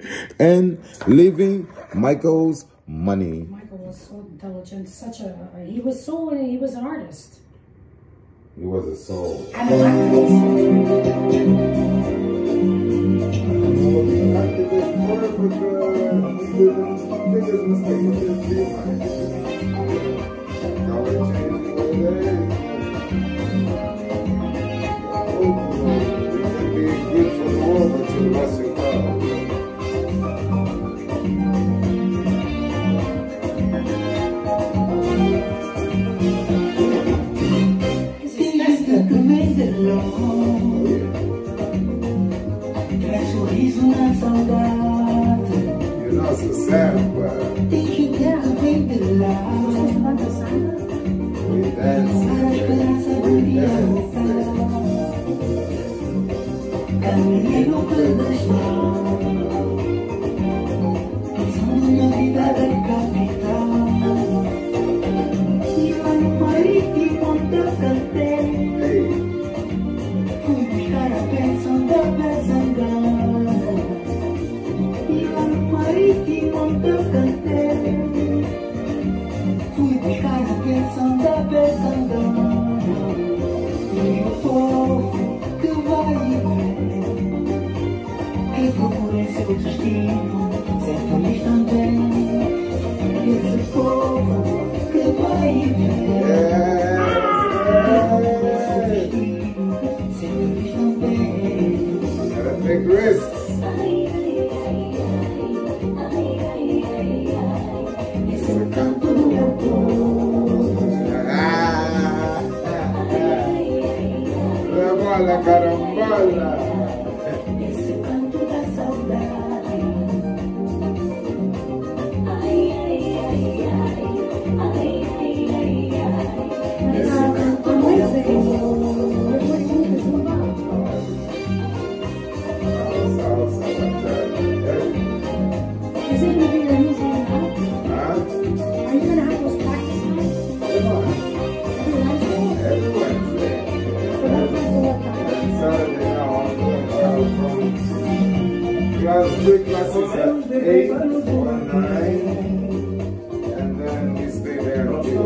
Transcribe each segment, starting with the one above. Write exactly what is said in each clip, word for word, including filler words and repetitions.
And leaving Michael's money. Michael was so intelligent, such a, he was so, he was an artist. He was a soul. And an actress. Sorriso na saudade. E o nosso samba. Tem que terra vem de lá. We dance. Para a esperança do dia voltar. Caminhei no pedestal, pensando na vida da capital. E lá no marítimo onde eu cantei, fui buscar a bênção da Kizomba. E lá no marítimo onde eu cantei, fui buscar a bênção da Kizomba. E o povo que vai ver, que procura em seu destino ser feliz também. Esse povo que vai ver, que procura em seu destino ser feliz também. Gotta take risks. Esse é o canto do meu povo. La bola carambola. Esse é o canto da saudade. Esse é o canto do meu povo. Is it going to be your museum now? Huh? Are you going to have those practice nights? Every Every Wednesday? Wednesday. So what time to what time? And Saturday now I'm doing uh, from class, three classes at eight or nine. And then we stay there until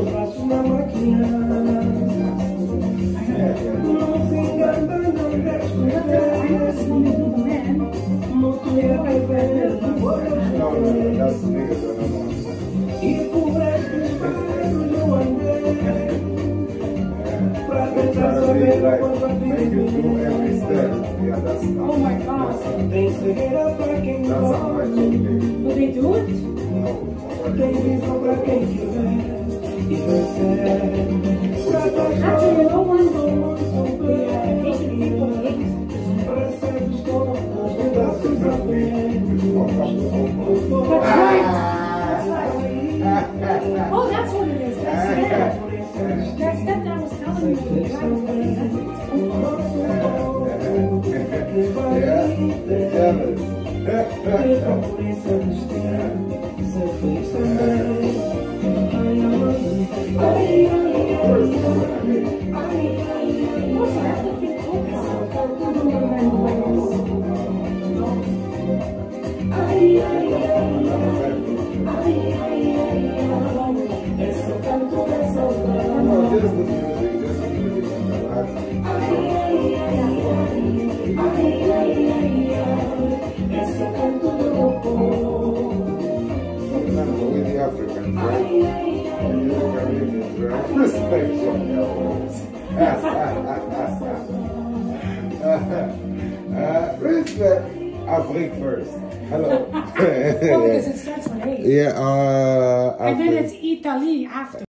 no, no, that's niggas that I'm on. They try to be like, make you do every step. Yeah, that's not. Oh my God. That's not my technique. Will they do it? No, nobody. Actually, no one will the Asian people hate. That's right. That's right. Oh, that's what it is. That's it. That step that was telling me. Yeah, they're jealous. No, just the music, just the music. Remember, we're the Africans, right? And you're the Caribbeans, right? Respect your elders. uh, respect Afrique first. Hello. Well, because it starts with A. Yeah, uh, And then Afrique. it's Italy after.